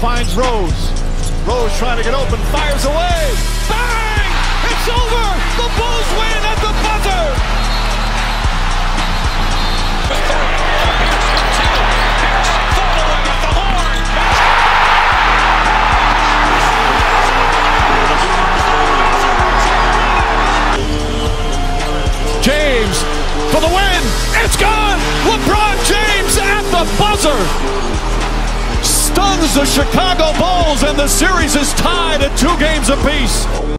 finds Rose. Rose trying to get open, fires away. Bang! It's over! The Bulls win at the buzzer! James for the win. It's gone! LeBron James at the buzzer! Stuns the Chicago Bulls, and the series is tied at 2 games apiece.